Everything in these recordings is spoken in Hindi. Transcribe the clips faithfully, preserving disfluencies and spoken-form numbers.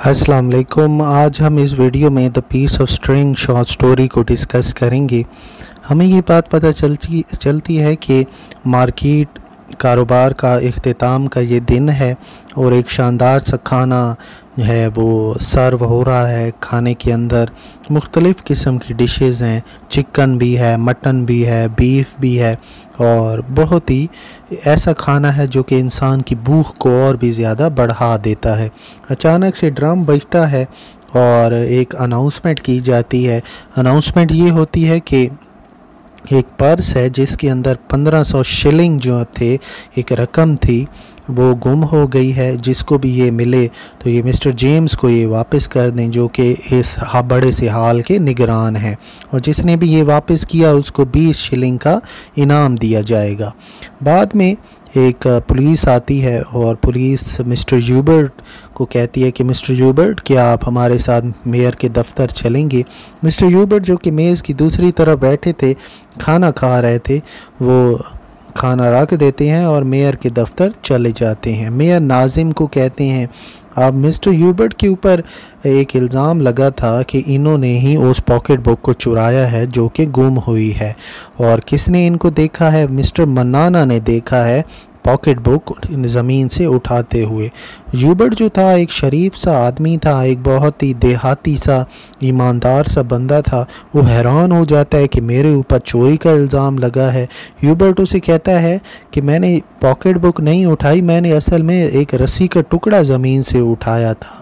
अस्सलाम वालेकुम। आज हम इस वीडियो में the piece of string short story को डिस्कस करेंगे। हमें ये बात पता चलती चलती है कि मार्केट कारोबार का इख्तिताम का ये दिन है और एक शानदार सा खाना है वो सर्व हो रहा है। खाने के अंदर मुख्तलिफ़ किस्म की डिशेज़ हैं, चिकन भी है, मटन भी है, बीफ भी है और बहुत ही ऐसा खाना है जो कि इंसान की भूख को और भी ज़्यादा बढ़ा देता है। अचानक से ड्रम बजता है और एक अनाउंसमेंट की जाती है। अनाउंसमेंट ये होती है कि एक पर्स है जिसके अंदर पंद्रह सौ शिलिंग जो थे, एक रकम थी, वो गुम हो गई है। जिसको भी ये मिले तो ये मिस्टर जेम्स को ये वापस कर दें, जो कि इस बड़े से हाल के निगरान हैं, और जिसने भी ये वापस किया उसको बीस शिलिंग का इनाम दिया जाएगा। बाद में एक पुलिस आती है और पुलिस मिस्टर ह्यूबर्ट को कहती है कि मिस्टर ह्यूबर्ट, क्या आप हमारे साथ मेयर के दफ्तर चलेंगे। मिस्टर ह्यूबर्ट जो कि मेज़ की दूसरी तरफ बैठे थे, खाना खा रहे थे, वो खाना रख देते हैं और मेयर के दफ्तर चले जाते हैं। मेयर नाजिम को कहते हैं, अब मिस्टर ह्यूबर्ट के ऊपर एक इल्ज़ाम लगा था कि इन्होंने ही उस पॉकेट बुक को चुराया है जो कि गुम हुई है, और किसने इनको देखा है? मिस्टर मन्नाना ने देखा है पॉकेट बुक ज़मीन से उठाते हुए। ह्यूबर्ट जो था एक शरीफ सा आदमी था, एक बहुत ही देहाती सा ईमानदार सा बंदा था। वो हैरान हो जाता है कि मेरे ऊपर चोरी का इल्ज़ाम लगा है। ह्यूबर्ट उसे कहता है कि मैंने पॉकेट बुक नहीं उठाई, मैंने असल में एक रस्सी का टुकड़ा ज़मीन से उठाया था।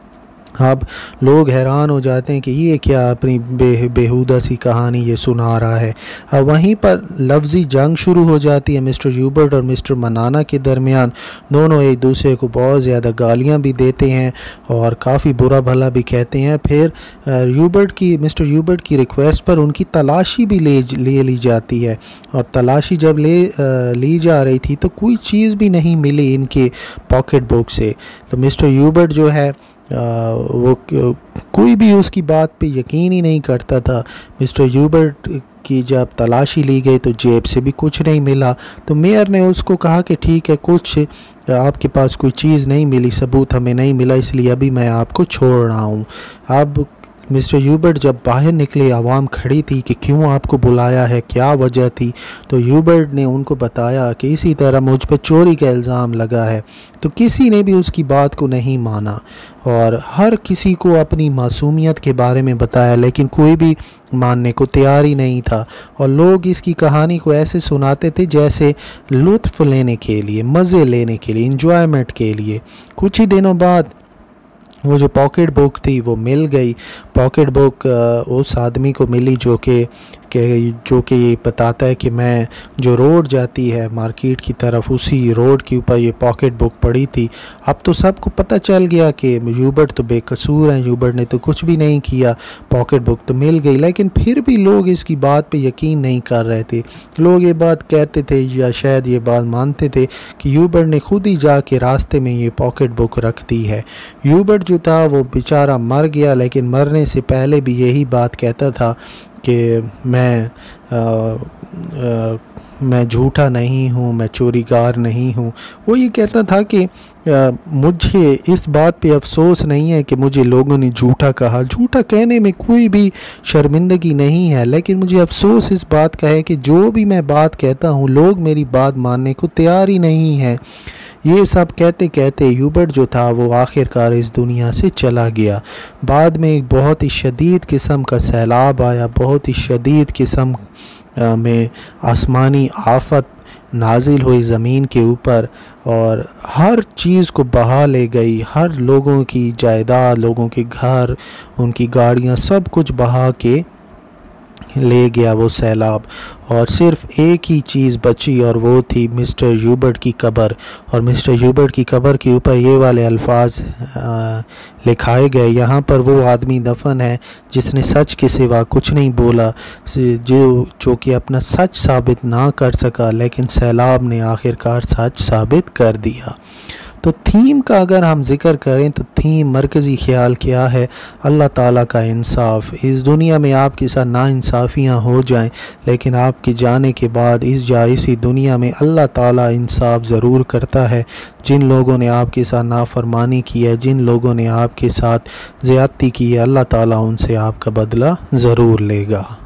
अब लोग हैरान हो जाते हैं कि ये क्या अपनी बे बेहुदा सी कहानी ये सुना रहा है। अब वहीं पर लफ्ज़ी जंग शुरू हो जाती है मिस्टर ह्यूबर्ट और मिस्टर मनाना के दरमियान। दोनों एक दूसरे को बहुत ज़्यादा गालियां भी देते हैं और काफ़ी बुरा भला भी कहते हैं। फिर ह्यूबर्ट की मिस्टर ह्यूबर्ट की रिक्वेस्ट पर उनकी तलाशी भी ले ले ली जाती है, और तलाशी जब ले ली जा रही थी तो कोई चीज़ भी नहीं मिली इनके पॉकेट बुक से। तो मिस्टर ह्यूबर्ट जो है आ, वो कोई भी उसकी बात पे यकीन ही नहीं करता था। मिस्टर ह्यूबर्ट की जब तलाशी ली गई तो जेब से भी कुछ नहीं मिला। तो मेयर ने उसको कहा कि ठीक है, कुछ आपके पास कोई चीज़ नहीं मिली, सबूत हमें नहीं मिला, इसलिए अभी मैं आपको छोड़ रहा हूँ। अब मिस्टर ह्यूबर्ट जब बाहर निकले, आवाम खड़ी थी कि क्यों आपको बुलाया है, क्या वजह थी। तो ह्यूबर्ट ने उनको बताया कि इसी तरह मुझ पर चोरी का इल्ज़ाम लगा है। तो किसी ने भी उसकी बात को नहीं माना और हर किसी को अपनी मासूमियत के बारे में बताया, लेकिन कोई भी मानने को तैयार ही नहीं था। और लोग इसकी कहानी को ऐसे सुनाते थे जैसे लुत्फ़ लेने के लिए, मज़े लेने के लिए, इंजॉयमेंट के लिए। कुछ ही दिनों बाद वो जो पॉकेट बुक थी वो मिल गई। पॉकेट बुक उस आदमी को मिली जो कि जो कि ये बताता है कि मैं जो रोड जाती है मार्केट की तरफ, उसी रोड के ऊपर ये पॉकेट बुक पड़ी थी। अब तो सबको पता चल गया कि ह्यूबर्ट तो बेकसूर हैं, ह्यूबर्ट ने तो कुछ भी नहीं किया, पॉकेट बुक तो मिल गई। लेकिन फिर भी लोग इसकी बात पे यकीन नहीं कर रहे थे। लोग ये बात कहते थे या शायद ये बात मानते थे कि ह्यूबर्ट ने खुद ही जाके रास्ते में ये पॉकेट बुक रख दी है। ह्यूबर्ट जो था वो बेचारा मर गया, लेकिन मरने से पहले भी यही बात कहता था कि मैं आ, आ, मैं झूठा नहीं हूँ, मैं चोरीगार नहीं हूँ। वो ये कहता था कि आ, मुझे इस बात पे अफसोस नहीं है कि मुझे लोगों ने झूठा कहा। झूठा कहने में कोई भी शर्मिंदगी नहीं है, लेकिन मुझे अफसोस इस बात का है कि जो भी मैं बात कहता हूँ लोग मेरी बात मानने को तैयार ही नहीं हैं। ये सब कहते कहते ह्यूबर्ट जो था वो आखिरकार इस दुनिया से चला गया। बाद में एक बहुत ही शदीद किस्म का सैलाब आया, बहुत ही शदीद किस्म में आसमानी आफत नाजिल हुई ज़मीन के ऊपर और हर चीज़ को बहा ले गई। हर लोगों की जायदाद, लोगों के घर, उनकी गाड़ियाँ, सब कुछ बहा के ले गया वो सैलाब, और सिर्फ एक ही चीज़ बची और वो थी मिस्टर ह्यूबर्ट की कब्र। और मिस्टर ह्यूबर्ट की कब्र के ऊपर ये वाले अल्फाज लिखाए गए, यहाँ पर वो आदमी दफन है जिसने सच के सिवा कुछ नहीं बोला, जो जो कि अपना सच साबित ना कर सका, लेकिन सैलाब ने आखिरकार सच साबित कर दिया। तो थीम का अगर हम ज़िक्र करें तो थीम मरकज़ी ख्याल क्या है? अल्लाह ताला का इंसाफ। इस दुनिया में आपके साथ नाइंसाफ़ियाँ हो जाएं, लेकिन आपके जाने के बाद इस जायसी दुनिया में अल्लाह ताला इंसाफ ज़रूर करता है। जिन लोगों ने आपके साथ नाफरमानी की है, जिन लोगों ने आपके साथ ज़्यादती की है, अल्लाह ताला उनसे आपका बदला ज़रूर लेगा।